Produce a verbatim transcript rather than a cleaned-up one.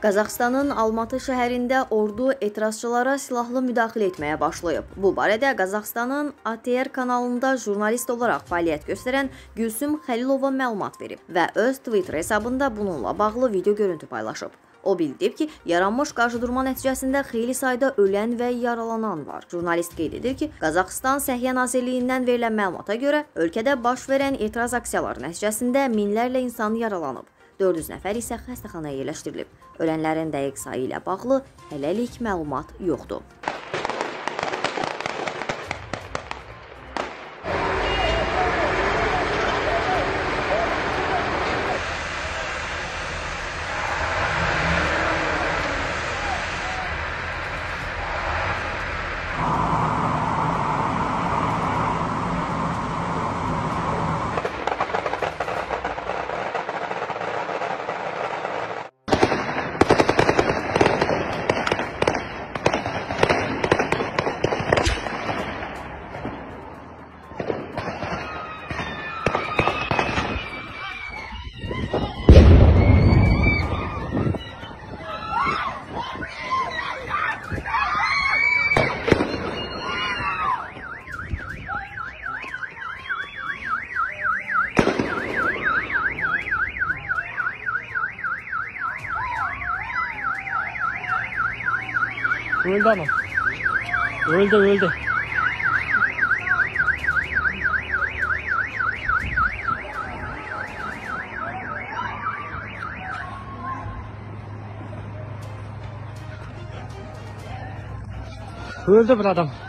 Qazaxıstanın Almatı şəhərində ordu etirazçılara silahlı müdaxilə etməyə başlayıb. Bu barədə Qazaxıstanın A T R kanalında jurnalist olaraq fəaliyyət göstərən Gülsüm Xəlilova məlumat verib və öz Twitter hesabında bununla bağlı video görüntü paylaşıb. O bildirib ki, yaranmış qarşıdurma nəticəsində xeyli sayda ölən və yaralanan var. Jurnalist qeyd edir ki, Qazaxıstan Səhiyyə Nazirliyindən verilən məlumata görə ölkədə baş verən etiraz aksiyaları nəticəsində minlərlə insan yaralanıb. dörd yüz nəfər isə xəstəxanaya yerləşdirilib. Ölənlərin dəqiq sayı ilə bağlı hələlik məlumat yoxdur. Öldü ama. Öldü öldü. Öldü bir adam.